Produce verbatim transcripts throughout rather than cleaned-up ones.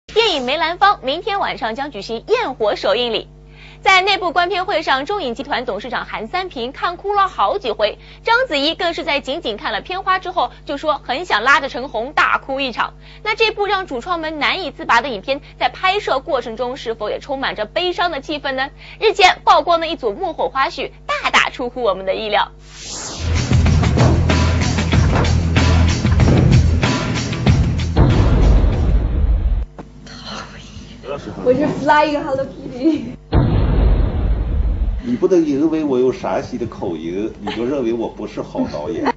电影《梅兰芳》明天晚上将举行焰火首映礼。在内部观片会上，中影集团董事长韩三平看哭了好几回，章子怡更是在仅仅看了片花之后就说很想拉着陈红大哭一场。那这部让主创们难以自拔的影片，在拍摄过程中是否也充满着悲伤的气氛呢？日前曝光的一组幕后花絮，大大出乎我们的意料。 我是 Flying Hello Kitty。 你不能因为我有陕西的口音，你就认为我不是好导演。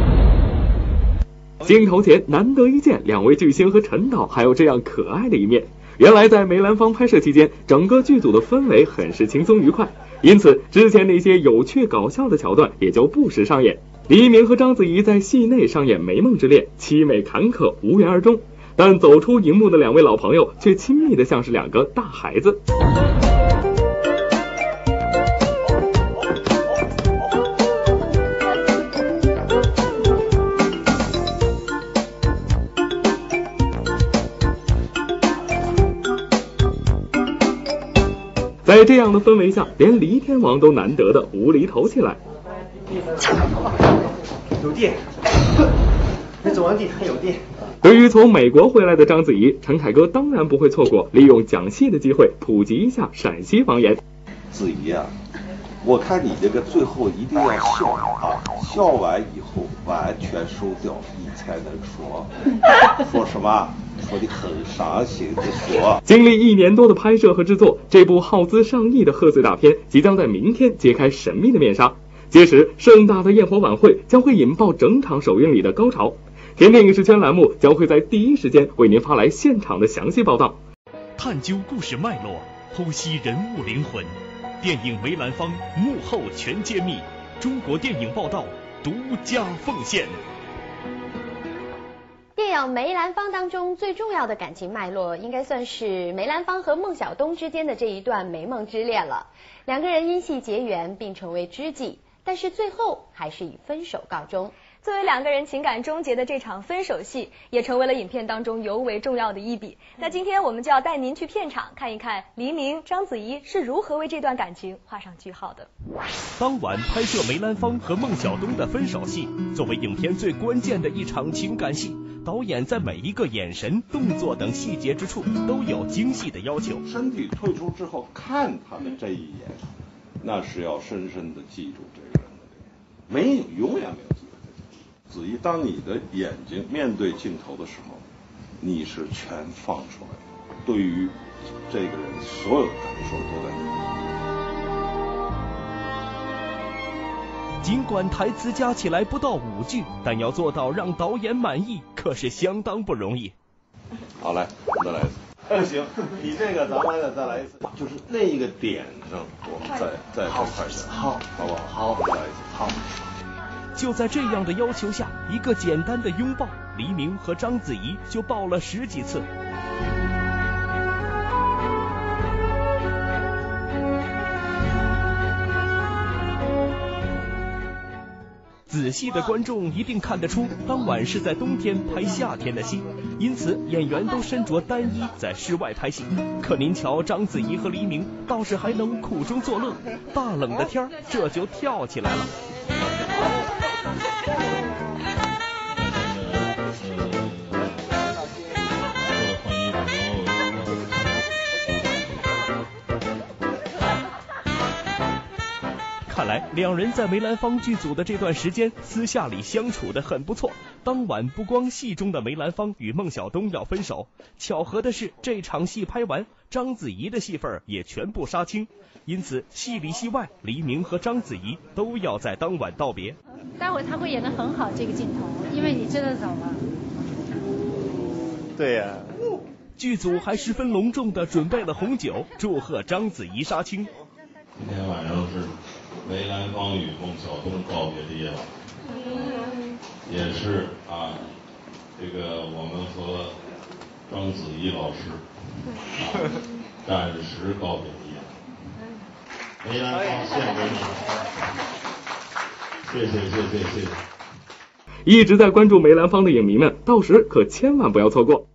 镜头前难得一见，两位巨星和陈导还有这样可爱的一面。原来在梅兰芳拍摄期间，整个剧组的氛围很是轻松愉快，因此之前那些有趣搞笑的桥段也就不时上演。黎明和章子怡在戏内上演美梦之恋，凄美坎坷，无疾而终。但走出荧幕的两位老朋友却亲密的像是两个大孩子。在这样的氛围下，连黎天王都难得的无厘头起来。 有电，那走完地还有电。 对于从美国回来的章子怡，陈凯歌当然不会错过利用讲戏的机会普及一下陕西方言。 子怡啊，我看你这个最后一定要笑啊，笑完以后完全收掉，你才能说说什么？说的很伤心的说。 经历一年多的拍摄和制作，这部耗资上亿的贺岁大片即将在明天揭开神秘的面纱。届时，盛大的焰火晚会将会引爆整场首映礼的高潮。甜点影视圈栏目将会在第一时间为您发来现场的详细报道， 探究故事脉络，剖析人物灵魂。电影《梅兰芳》幕后全揭秘，中国电影报道独家奉献。 电影《梅兰芳》当中最重要的感情脉络，应该算是梅兰芳和孟小冬之间的这一段美梦之恋了。两个人因戏结缘并成为知己，但是最后还是以分手告终。 作为两个人情感终结的这场分手戏，也成为了影片当中尤为重要的一笔。那今天我们就要带您去片场看一看黎明、章子怡是如何为这段感情画上句号的。 当晚拍摄梅兰芳和孟小冬的分手戏，作为影片最关键的一场情感戏，导演在每一个眼神、动作等细节之处都有精细的要求。 身体退出之后看他的这一眼，那是要深深的记住这个人的，没有永远没有。子怡，当你的眼睛面对镜头的时候，你是全放出来的，对于这个人所有的感受都在里。尽管台词加起来不到五句，但要做到让导演满意，可是相当不容易。 好，来，再来一次。不行，你这个咱们再再来一次，就是那一个点上，我们再再更快点，好，好不好？好，再来一次，好。 就在这样的要求下，一个简单的拥抱，黎明和章子怡就抱了十几次。仔细的观众一定看得出，当晚是在冬天拍夏天的戏，因此演员都身着单衣在室外拍戏。可您瞧，章子怡和黎明倒是还能苦中作乐，大冷的天这就跳起来了。看来两人在梅兰芳剧组的这段时间私下里相处得很不错。当晚不光戏中的梅兰芳与孟小冬要分手，巧合的是这场戏拍完，章子怡的戏份也全部杀青，因此戏里戏外黎明和章子怡都要在当晚道别。 待会他会演得很好这个镜头，因为你真的走了。 对呀、啊， 剧组还十分隆重地准备了红酒，祝贺章子怡杀青。 今天晚上是梅兰芳与孟小冬告别的夜晚，也是啊，这个我们和章子怡老师啊暂时告别的夜晚。梅兰芳献给你，谢谢谢谢谢谢。 一直在关注梅兰芳的影迷们，到时可千万不要错过。